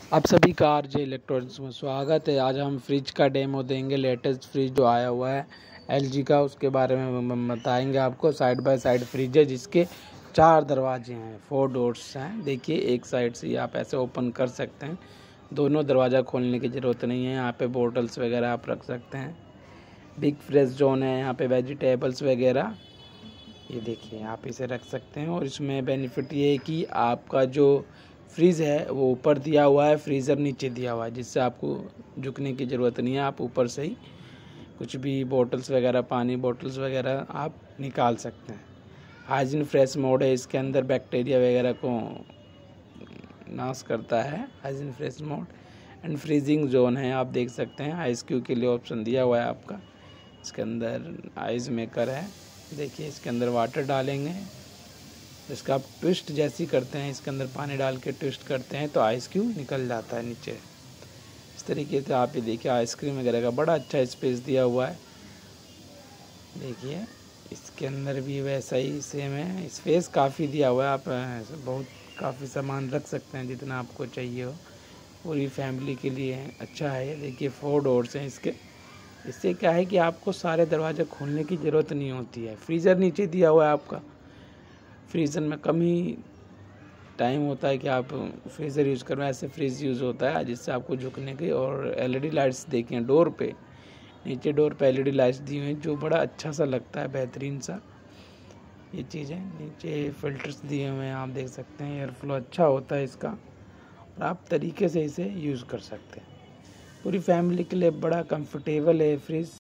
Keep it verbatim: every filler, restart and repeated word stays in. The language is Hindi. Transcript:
आप सभी का आरजे इलेक्ट्रॉनिक्स में स्वागत है। आज हम फ्रिज का डेमो देंगे। लेटेस्ट फ्रिज जो आया हुआ है एलजी का, उसके बारे में हम बताएंगे आपको। साइड बाय साइड फ्रिज है जिसके चार दरवाजे हैं, फोर डोर्स हैं। देखिए, एक साइड से आप ऐसे ओपन कर सकते हैं, दोनों दरवाज़ा खोलने की ज़रूरत नहीं है। यहाँ पे बोटल्स वगैरह आप रख सकते हैं। बिग फ्रेश जोन है, यहाँ पे वेजिटेबल्स वगैरह, ये देखिए आप इसे रख सकते हैं। और इसमें बेनिफिट ये है कि आपका जो फ्रीज़ है वो ऊपर दिया हुआ है, फ्रीज़र नीचे दिया हुआ है, जिससे आपको झुकने की ज़रूरत नहीं है। आप ऊपर से ही कुछ भी बोतल्स वगैरह, पानी बोतल्स वगैरह आप निकाल सकते हैं। हाइजीन फ्रेश मोड है, इसके अंदर बैक्टीरिया वगैरह को नाश करता है, hygiene fresh mode. And freezing zone है, आप देख सकते हैं। आइस क्यूब के लिए ऑप्शन दिया हुआ है आपका। इसके अंदर आइस मेकर है, देखिए इसके अंदर वाटर डालेंगे, इसका आप ट्विस्ट जैसी करते हैं, इसके अंदर पानी डाल के ट्विस्ट करते हैं तो आइस क्यूब निकल जाता है नीचे। इस तरीके से आप ये देखिए, आइसक्रीम वगैरह का बड़ा अच्छा स्पेस दिया हुआ है। देखिए इसके अंदर भी वैसा ही सेम है, स्पेस काफ़ी दिया हुआ है। आप बहुत काफ़ी सामान रख सकते हैं जितना आपको चाहिए हो, पूरी फैमिली के लिए अच्छा है। देखिए फोर डोर्स हैं इसके, इससे क्या है कि आपको सारे दरवाजे खोलने की ज़रूरत नहीं होती है। फ्रीज़र नीचे दिया हुआ है आपका, फ्रीज़र में कम ही टाइम होता है कि आप फ्रीज़र यूज़ करें, ऐसे फ्रीज यूज़ होता है जिससे आपको झुकने की। और एलईडी लाइट्स देखें डोर पे, नीचे डोर पे एलईडी लाइट्स दी हुई हैं जो बड़ा अच्छा सा लगता है, बेहतरीन सा। ये चीज़ें नीचे फिल्टर्स दिए हुए हैं, आप देख सकते हैं। एयर फ्लो अच्छा होता है इसका, और आप तरीके से इसे यूज़ कर सकते हैं। पूरी फैमिली के लिए बड़ा कंफर्टेबल है फ्रिज।